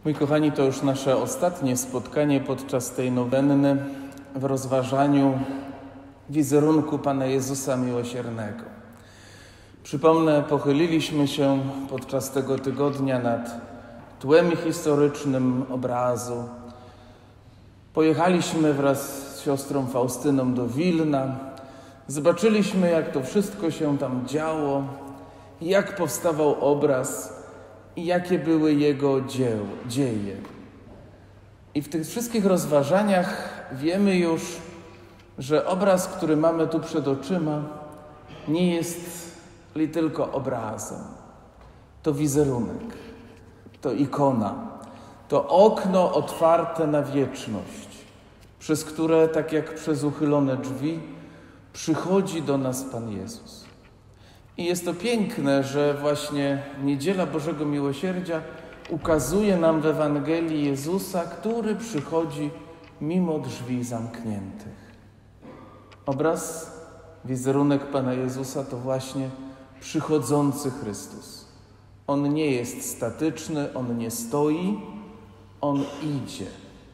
Moi kochani, to już nasze ostatnie spotkanie podczas tej nowenny w rozważaniu wizerunku Pana Jezusa Miłosiernego. Przypomnę, pochyliliśmy się podczas tego tygodnia nad tłem historycznym obrazu. Pojechaliśmy wraz z siostrą Faustyną do Wilna. Zobaczyliśmy, jak to wszystko się tam działo, jak powstawał obraz i jakie były jego dzieje. I w tych wszystkich rozważaniach wiemy już, że obraz, który mamy tu przed oczyma, nie jest tylko obrazem. To wizerunek, to ikona, to okno otwarte na wieczność, przez które, tak jak przez uchylone drzwi, przychodzi do nas Pan Jezus. I jest to piękne, że właśnie Niedziela Bożego Miłosierdzia ukazuje nam w Ewangelii Jezusa, który przychodzi mimo drzwi zamkniętych. Obraz, wizerunek Pana Jezusa to właśnie przychodzący Chrystus. On nie jest statyczny, On nie stoi, On idzie.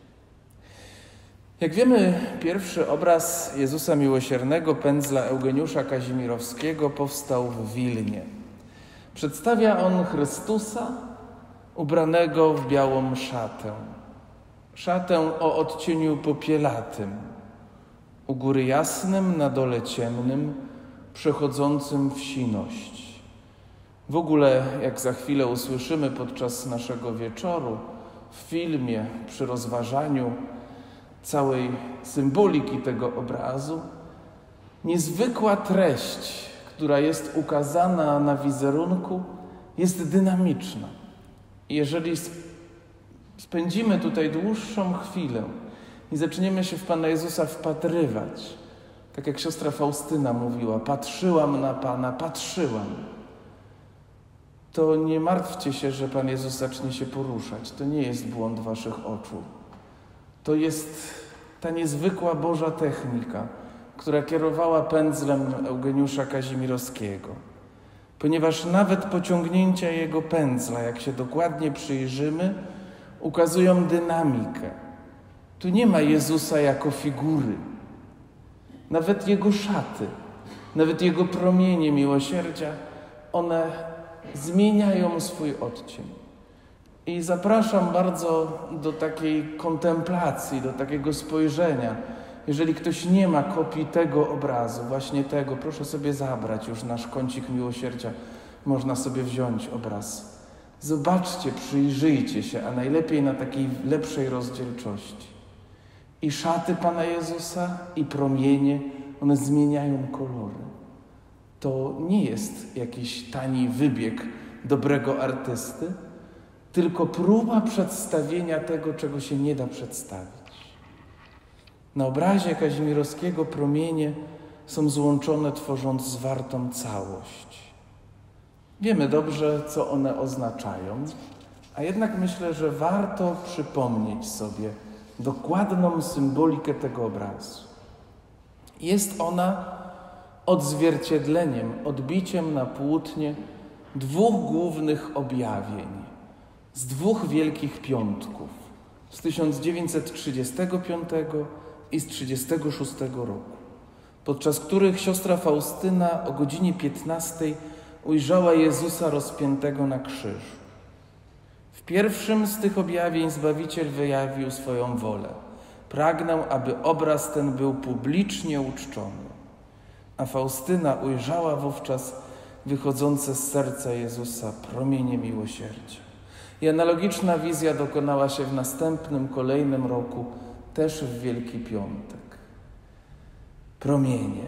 Jak wiemy, pierwszy obraz Jezusa Miłosiernego pędzla Eugeniusza Kazimierowskiego powstał w Wilnie. Przedstawia on Chrystusa ubranego w białą szatę. Szatę o odcieniu popielatym, u góry jasnym, na dole ciemnym, przechodzącym w siność. W ogóle, jak za chwilę usłyszymy podczas naszego wieczoru, w filmie, przy rozważaniu całej symboliki tego obrazu, niezwykła treść, która jest ukazana na wizerunku, jest dynamiczna. Jeżeli spędzimy tutaj dłuższą chwilę i zaczniemy się w Pana Jezusa wpatrywać, tak jak siostra Faustyna mówiła, patrzyłam na Pana, patrzyłam, to nie martwcie się, że Pan Jezus zacznie się poruszać. To nie jest błąd waszych oczu. To jest ta niezwykła Boża technika, która kierowała pędzlem Eugeniusza Kazimierowskiego. Ponieważ nawet pociągnięcia jego pędzla, jak się dokładnie przyjrzymy, ukazują dynamikę. Tu nie ma Jezusa jako figury. Nawet jego szaty, nawet jego promienie miłosierdzia, one zmieniają swój odcień. I zapraszam bardzo do takiej kontemplacji, do takiego spojrzenia. Jeżeli ktoś nie ma kopii tego obrazu, właśnie tego, proszę sobie zabrać już nasz kącik miłosierdzia. Można sobie wziąć obraz. Zobaczcie, przyjrzyjcie się, a najlepiej na takiej lepszej rozdzielczości. I szaty Pana Jezusa, i promienie, one zmieniają kolory. To nie jest jakiś tani wybieg dobrego artysty, tylko próba przedstawienia tego, czego się nie da przedstawić. Na obrazie Kazimierowskiego promienie są złączone, tworząc zwartą całość. Wiemy dobrze, co one oznaczają, a jednak myślę, że warto przypomnieć sobie dokładną symbolikę tego obrazu. Jest ona odzwierciedleniem, odbiciem na płótnie dwóch głównych objawień z dwóch Wielkich Piątków, z 1935 i z 1936 roku, podczas których siostra Faustyna o godzinie 15 ujrzała Jezusa rozpiętego na krzyżu. W pierwszym z tych objawień Zbawiciel wyjawił swoją wolę. Pragnę, aby obraz ten był publicznie uczczony. A Faustyna ujrzała wówczas wychodzące z serca Jezusa promienie miłosierdzia. I analogiczna wizja dokonała się w następnym, kolejnym roku, też w Wielki Piątek. Promienie.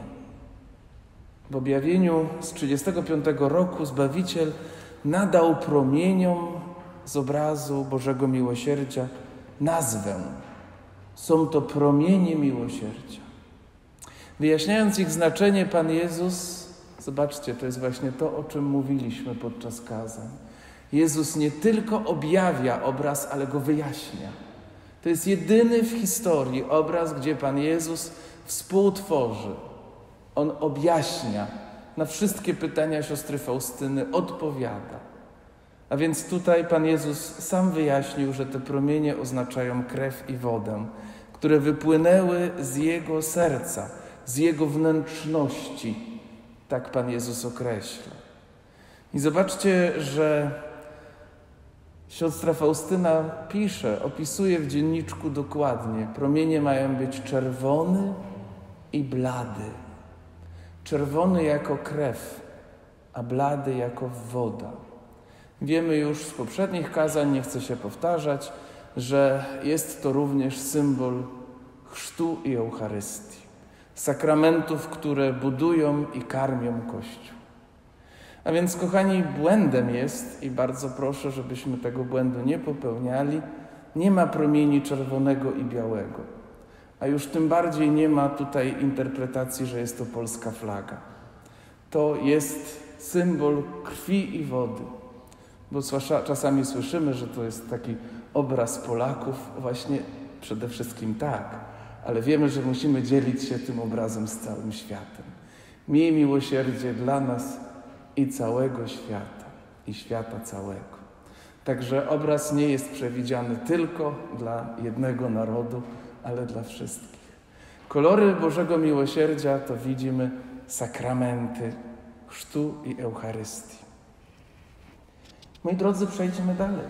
W objawieniu z 1935 roku Zbawiciel nadał promieniom z obrazu Bożego Miłosierdzia nazwę. Są to promienie miłosierdzia. Wyjaśniając ich znaczenie, Pan Jezus, zobaczcie, to jest właśnie to, o czym mówiliśmy podczas kazań. Jezus nie tylko objawia obraz, ale go wyjaśnia. To jest jedyny w historii obraz, gdzie Pan Jezus współtworzy. On objaśnia, na wszystkie pytania siostry Faustyny odpowiada. A więc tutaj Pan Jezus sam wyjaśnił, że te promienie oznaczają krew i wodę, które wypłynęły z Jego serca, z Jego wnętrzności. Tak Pan Jezus określa. I zobaczcie, że siostra Faustyna opisuje w dzienniczku dokładnie. Promienie mają być czerwony i blady. Czerwony jako krew, a blady jako woda. Wiemy już z poprzednich kazań, nie chcę się powtarzać, że jest to również symbol chrztu i Eucharystii. Sakramentów, które budują i karmią Kościół. A więc, kochani, błędem jest, i bardzo proszę, żebyśmy tego błędu nie popełniali, nie ma promieni czerwonego i białego. A już tym bardziej nie ma tutaj interpretacji, że jest to polska flaga. To jest symbol krwi i wody. Bo czasami słyszymy, że to jest taki obraz Polaków. Właśnie przede wszystkim tak. Ale wiemy, że musimy dzielić się tym obrazem z całym światem. Miej miłosierdzie dla nas i całego świata. I świata całego. Także obraz nie jest przewidziany tylko dla jednego narodu, ale dla wszystkich. Kolory Bożego Miłosierdzia to widzimy sakramenty chrztu i Eucharystii. Moi drodzy, przejdźmy dalej.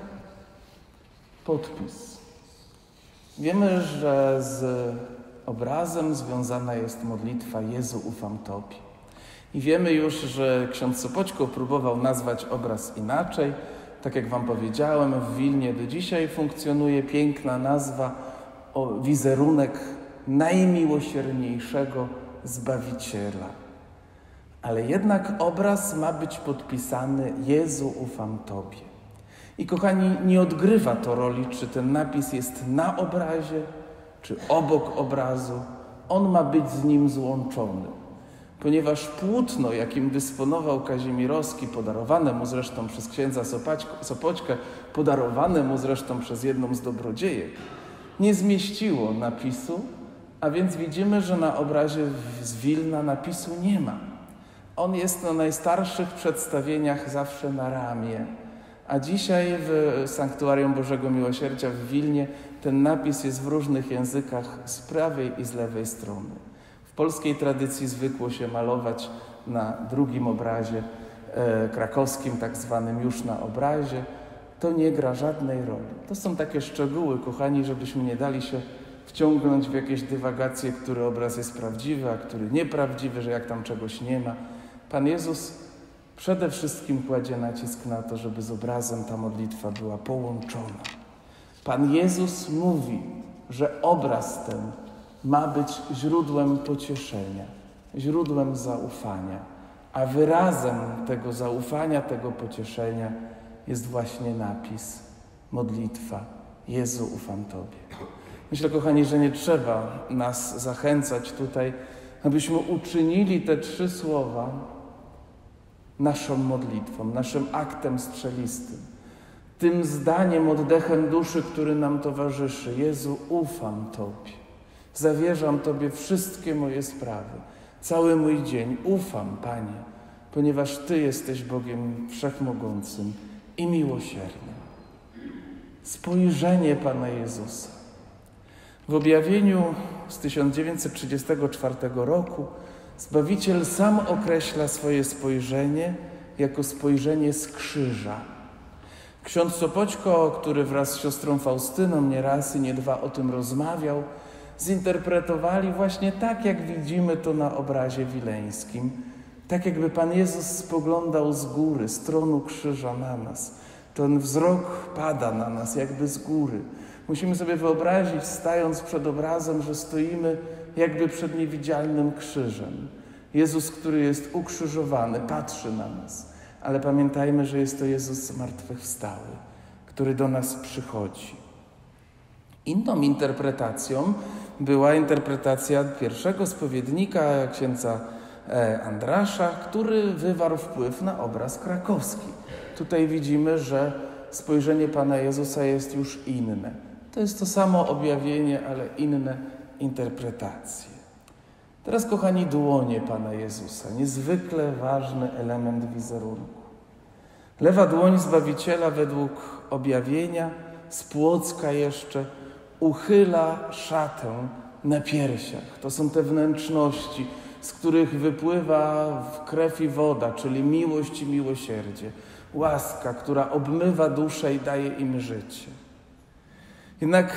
Podpis. Wiemy, że z obrazem związana jest modlitwa Jezu, ufam Tobie. I wiemy już, że ksiądz Sopoćko próbował nazwać obraz inaczej. Tak jak Wam powiedziałem, w Wilnie do dzisiaj funkcjonuje piękna nazwa, wizerunek najmiłosierniejszego Zbawiciela. Ale jednak obraz ma być podpisany Jezu, ufam Tobie. I kochani, nie odgrywa to roli, czy ten napis jest na obrazie, czy obok obrazu. On ma być z nim złączony. Ponieważ płótno, jakim dysponował Kazimierowski, podarowane mu zresztą przez księdza Sopoćkę, podarowane mu zresztą przez jedną z dobrodziejek, nie zmieściło napisu, a więc widzimy, że na obrazie z Wilna napisu nie ma. On jest na najstarszych przedstawieniach zawsze na ramię, a dzisiaj w Sanktuarium Bożego Miłosierdzia w Wilnie ten napis jest w różnych językach z prawej i z lewej strony. W polskiej tradycji zwykło się malować na drugim obrazie, krakowskim tak zwanym już na obrazie. To nie gra żadnej roli. To są takie szczegóły, kochani, żebyśmy nie dali się wciągnąć w jakieś dywagacje, który obraz jest prawdziwy, a który nieprawdziwy, że jak tam czegoś nie ma. Pan Jezus przede wszystkim kładzie nacisk na to, żeby z obrazem ta modlitwa była połączona. Pan Jezus mówi, że obraz ten ma być źródłem pocieszenia, źródłem zaufania, a wyrazem tego zaufania, tego pocieszenia jest właśnie napis, modlitwa Jezu, ufam Tobie. Myślę, kochani, że nie trzeba nas zachęcać tutaj, abyśmy uczynili te 3 słowa naszą modlitwą, naszym aktem strzelistym. Tym zdaniem, oddechem duszy, który nam towarzyszy. Jezu, ufam Tobie. Zawierzam Tobie wszystkie moje sprawy. Cały mój dzień ufam, Panie, ponieważ Ty jesteś Bogiem Wszechmogącym i miłosiernym. Spojrzenie Pana Jezusa. W objawieniu z 1934 roku Zbawiciel sam określa swoje spojrzenie jako spojrzenie z krzyża. Ksiądz Sopoćko, który wraz z siostrą Faustyną nie raz i nie dwa o tym rozmawiał, zinterpretowali właśnie tak, jak widzimy to na obrazie wileńskim. Tak jakby Pan Jezus spoglądał z góry, z tronu krzyża na nas. Ten wzrok pada na nas jakby z góry. Musimy sobie wyobrazić, stając przed obrazem, że stoimy jakby przed niewidzialnym krzyżem. Jezus, który jest ukrzyżowany, patrzy na nas. Ale pamiętajmy, że jest to Jezus zmartwychwstały, który do nas przychodzi. Inną interpretacją była interpretacja pierwszego spowiednika, księdza Andrasza, który wywarł wpływ na obraz krakowski. Tutaj widzimy, że spojrzenie Pana Jezusa jest już inne. To jest to samo objawienie, ale inne interpretacje. Teraz, kochani, dłonie Pana Jezusa. Niezwykle ważny element wizerunku. Lewa dłoń Zbawiciela według objawienia, z płocka jeszcze, uchyla szatę na piersiach. To są te wnętrzności, z których wypływa krew i woda, czyli miłość i miłosierdzie. Łaska, która obmywa duszę i daje im życie. Jednak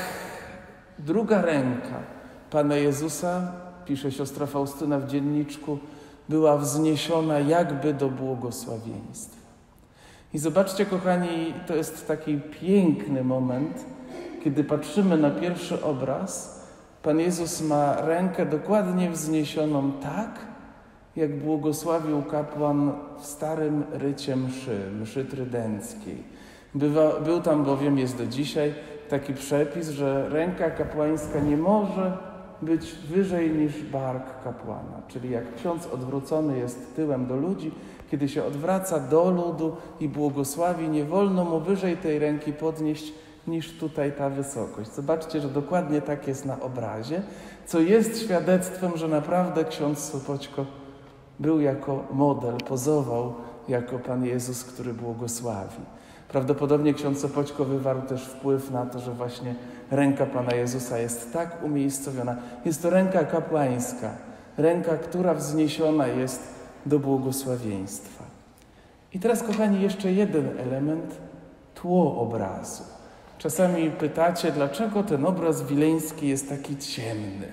druga ręka Pana Jezusa, pisze siostra Faustyna w dzienniczku, była wzniesiona jakby do błogosławieństwa. I zobaczcie, kochani, to jest taki piękny moment, kiedy patrzymy na pierwszy obraz. Pan Jezus ma rękę dokładnie wzniesioną tak, jak błogosławił kapłan w starym rycie mszy trydenckiej. Był tam bowiem, jest do dzisiaj, taki przepis, że ręka kapłańska nie może być wyżej niż bark kapłana. Czyli jak ksiądz odwrócony jest tyłem do ludzi, kiedy się odwraca do ludu i błogosławi, nie wolno mu wyżej tej ręki podnieść niż tutaj ta wysokość. Zobaczcie, że dokładnie tak jest na obrazie, co jest świadectwem, że naprawdę ksiądz Sopoćko był jako model, pozował jako Pan Jezus, który błogosławi. Prawdopodobnie ksiądz Sopoćko wywarł też wpływ na to, że właśnie ręka Pana Jezusa jest tak umiejscowiona. Jest to ręka kapłańska, ręka, która wzniesiona jest do błogosławieństwa. I teraz, kochani, jeszcze jeden element, tło obrazu. Czasami pytacie, dlaczego ten obraz wileński jest taki ciemny.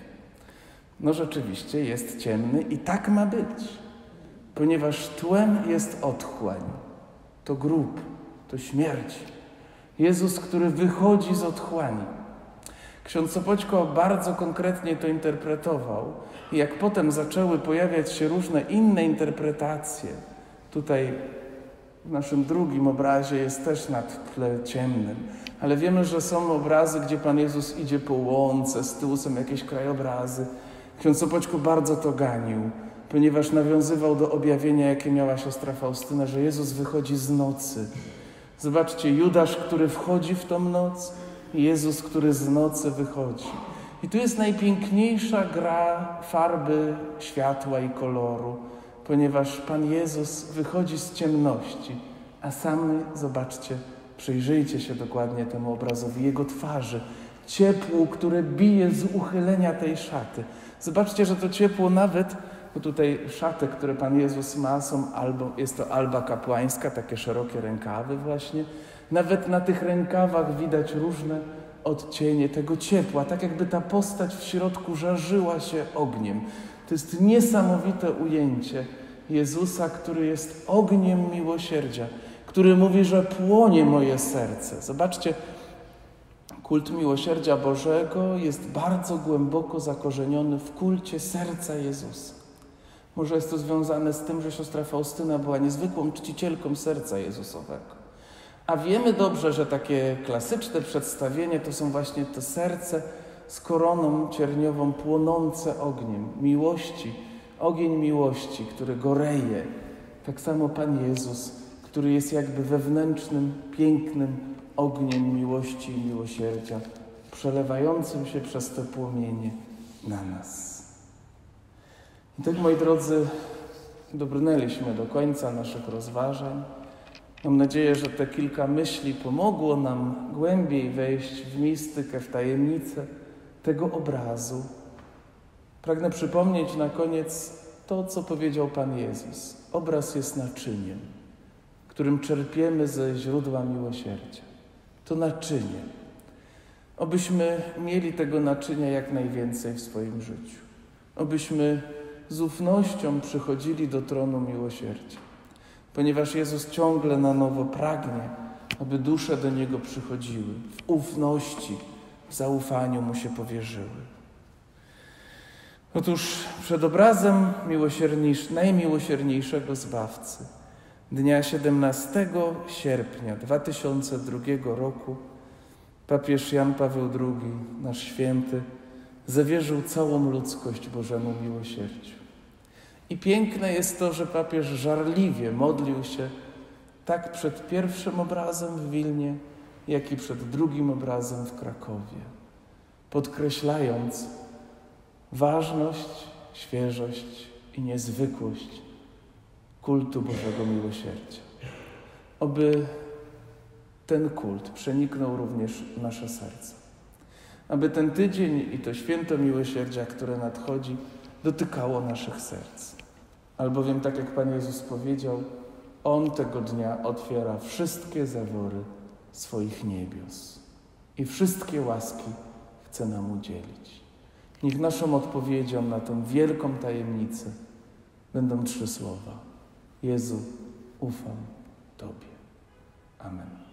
No rzeczywiście jest ciemny i tak ma być, ponieważ tłem jest otchłań, to grób, to śmierć. Jezus, który wychodzi z otchłani. Ksiądz Sopoćko bardzo konkretnie to interpretował i jak potem zaczęły pojawiać się różne inne interpretacje, tutaj w naszym drugim obrazie jest też na tle ciemnym, ale wiemy, że są obrazy, gdzie Pan Jezus idzie po łące, z tyłu są jakieś krajobrazy. Ksiądz Sopoćko bardzo to ganił, ponieważ nawiązywał do objawienia, jakie miała siostra Faustyna, że Jezus wychodzi z nocy. Zobaczcie, Judasz, który wchodzi w tą noc i Jezus, który z nocy wychodzi. I tu jest najpiękniejsza gra farby, światła i koloru, ponieważ Pan Jezus wychodzi z ciemności, a sami, zobaczcie, przyjrzyjcie się dokładnie temu obrazowi, Jego twarzy, ciepłu, które bije z uchylenia tej szaty. Zobaczcie, że to ciepło nawet, bo tutaj szaty, które Pan Jezus ma, jest to alba kapłańska, takie szerokie rękawy właśnie. Nawet na tych rękawach widać różne odcienie tego ciepła, tak jakby ta postać w środku żarzyła się ogniem. To jest niesamowite ujęcie Jezusa, który jest ogniem miłosierdzia, który mówi, że płonie moje serce. Zobaczcie, kult miłosierdzia Bożego jest bardzo głęboko zakorzeniony w kulcie serca Jezusa. Może jest to związane z tym, że siostra Faustyna była niezwykłą czcicielką serca Jezusowego. A wiemy dobrze, że takie klasyczne przedstawienie to są właśnie to serce z koroną cierniową płonące ogniem miłości, ogień miłości, który goreje. Tak samo Pan Jezus, który jest jakby wewnętrznym, pięknym ogniem miłości i miłosierdzia, przelewającym się przez te płomienie na nas. I tak, moi drodzy, dobrnęliśmy do końca naszych rozważań. Mam nadzieję, że te kilka myśli pomogło nam głębiej wejść w mistykę, w tajemnicę tego obrazu. Pragnę przypomnieć na koniec to, co powiedział Pan Jezus. Obraz jest naczyniem, którym czerpiemy ze źródła miłosierdzia. To naczynie. Obyśmy mieli tego naczynia jak najwięcej w swoim życiu. Obyśmy z ufnością przychodzili do tronu miłosierdzia. Ponieważ Jezus ciągle na nowo pragnie, aby dusze do Niego przychodziły, w ufności, w zaufaniu Mu się powierzyły. Otóż przed obrazem najmiłosierniejszego Zbawcy, dnia 17 sierpnia 2002 roku, papież Jan Paweł II, nasz święty, zawierzył całą ludzkość Bożemu miłosierdziu. I piękne jest to, że papież żarliwie modlił się tak przed pierwszym obrazem w Wilnie, jak i przed drugim obrazem w Krakowie, podkreślając ważność, świeżość i niezwykłość kultu Bożego Miłosierdzia. Oby ten kult przeniknął również nasze serca. Aby ten tydzień i to święto miłosierdzia, które nadchodzi, dotykało naszych serc. Albowiem, tak jak Pan Jezus powiedział, On tego dnia otwiera wszystkie zawory swoich niebios i wszystkie łaski chce nam udzielić. Niech naszą odpowiedzią na tę wielką tajemnicę będą 3 słowa. Jezu, ufam Tobie. Amen.